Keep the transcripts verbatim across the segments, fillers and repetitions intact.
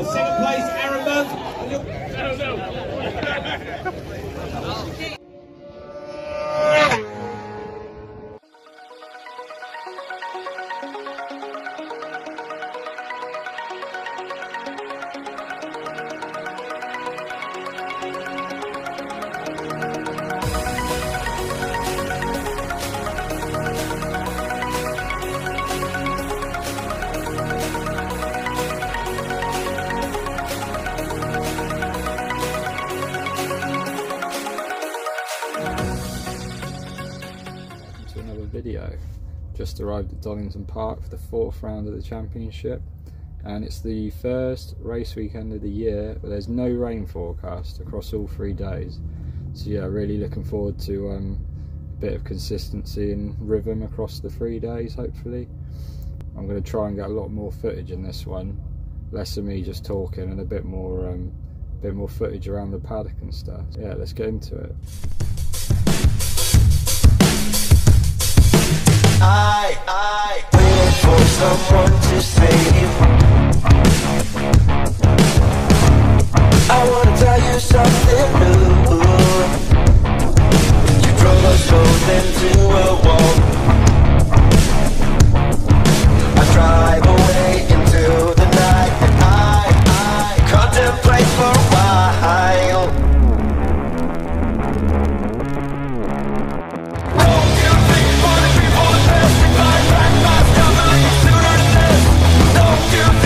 second place, Aaron Monk. No, no. Video. Just arrived at Donington Park for the fourth round of the championship, and it's the first race weekend of the year, but there's no rain forecast across all three days. So yeah, really looking forward to um, a bit of consistency and rhythm across the three days, hopefully. I'm going to try and get a lot more footage in this one, less of me just talking and a bit more, um, bit more footage around the paddock and stuff. So yeah, let's get into it. I, I wait for someone to save. I wanna tell you something new. You drove us both into a wall. I drive away into the night, and I, I contemplate for a while. You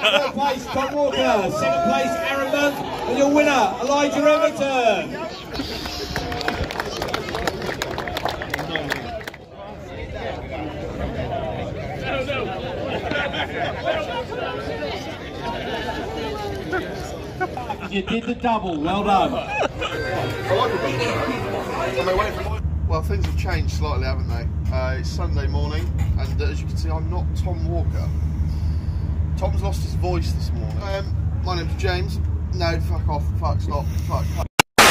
Third place, Tom Walker. Second place, Aaron Monk. And your winner, Elijah Everton. You did the double, well done. Well, things have changed slightly, haven't they? Uh, it's Sunday morning, and uh, as you can see, I'm not Tom Walker. Tom's lost his voice this morning. Um, my name's James. No, fuck off, fuck, stop, fuck, fuck.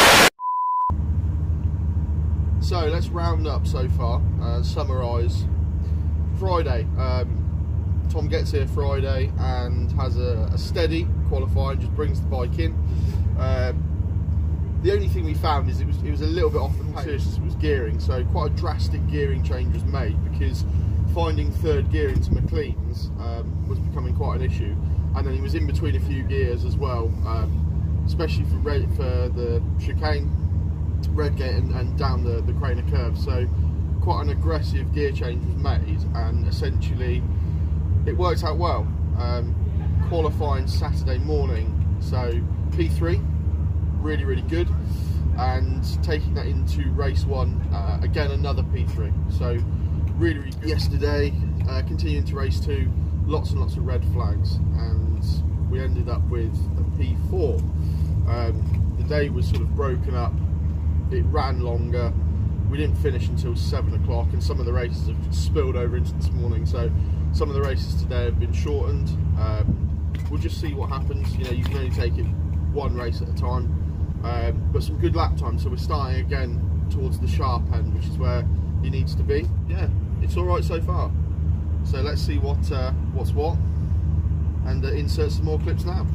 So, let's round up so far and summarise. Friday. Um, Tom gets here Friday and has a, a steady qualifying, just brings the bike in. Um, the only thing we found is it was it was a little bit off the pace. It was gearing, so quite a drastic gearing change was made because finding third gear into McLean's um, was becoming quite an issue, and then he was in between a few gears as well, um, especially for red, for the chicane, Redgate, and, and down the the Craner curve. So quite an aggressive gear change was made, and essentially it worked out well. Um, qualifying Saturday morning, so P three, really really good, and taking that into race one, uh, again another P three, so really really good. Yesterday, uh, continuing to race two, lots and lots of red flags, and we ended up with a P four. Um, the day was sort of broken up, it ran longer, we didn't finish until seven o'clock, and some of the races have spilled over into this morning, so some of the races today have been shortened. Um, we'll just see what happens. You know, you can only take it one race at a time, um, but some good lap time, so we're starting again towards the sharp end, which is where he needs to be. Yeah, it's all right so far, so let's see what uh, what's what, and uh, insert some more clips now.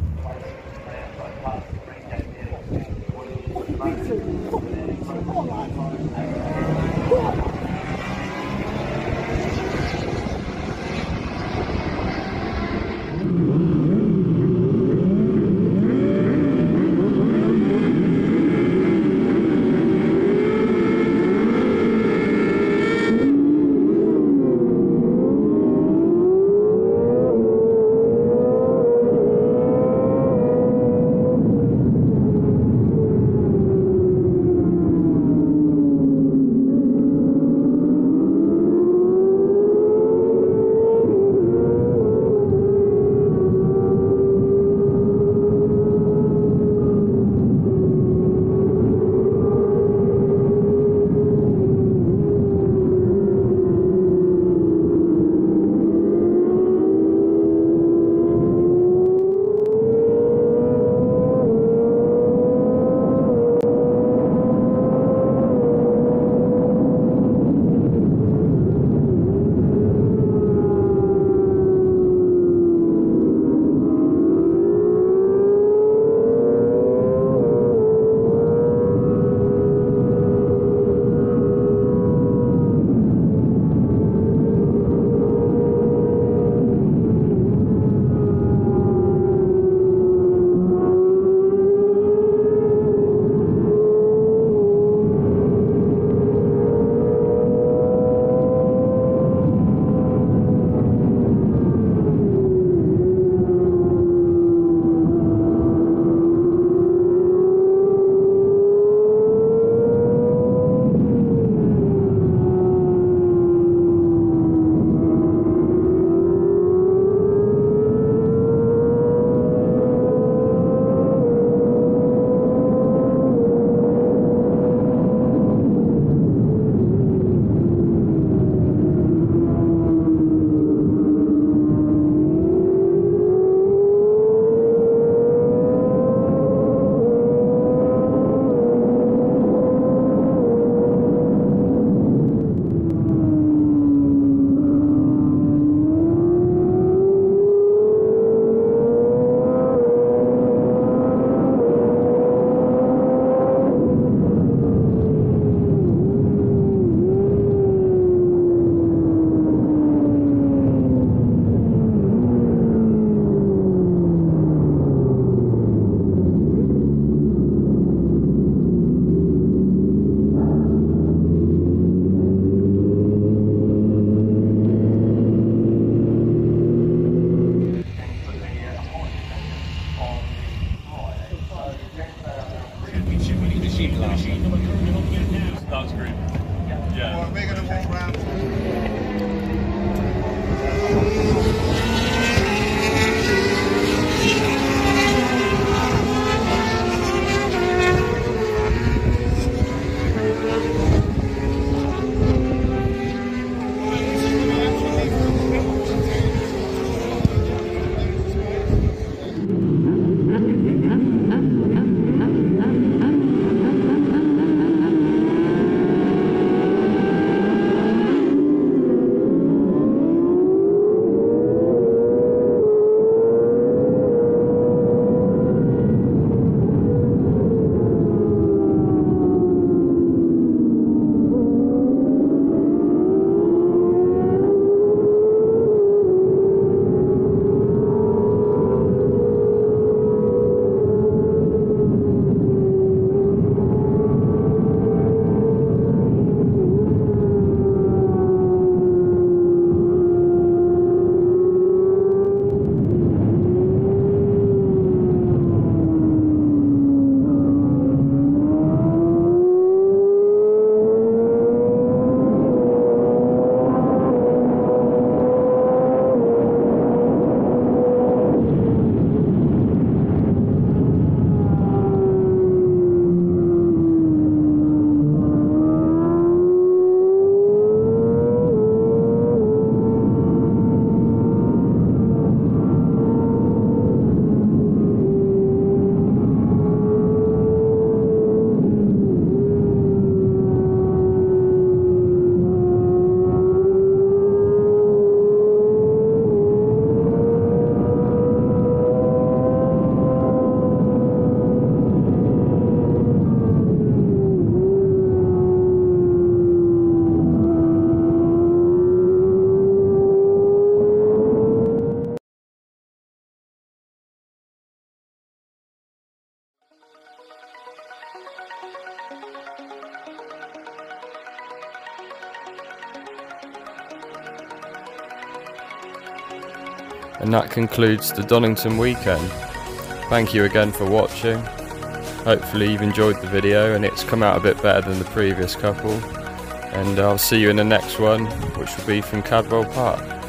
And that concludes the Donington weekend. Thank you again for watching. Hopefully you've enjoyed the video and it's come out a bit better than the previous couple. And I'll see you in the next one, which will be from Cadwell Park.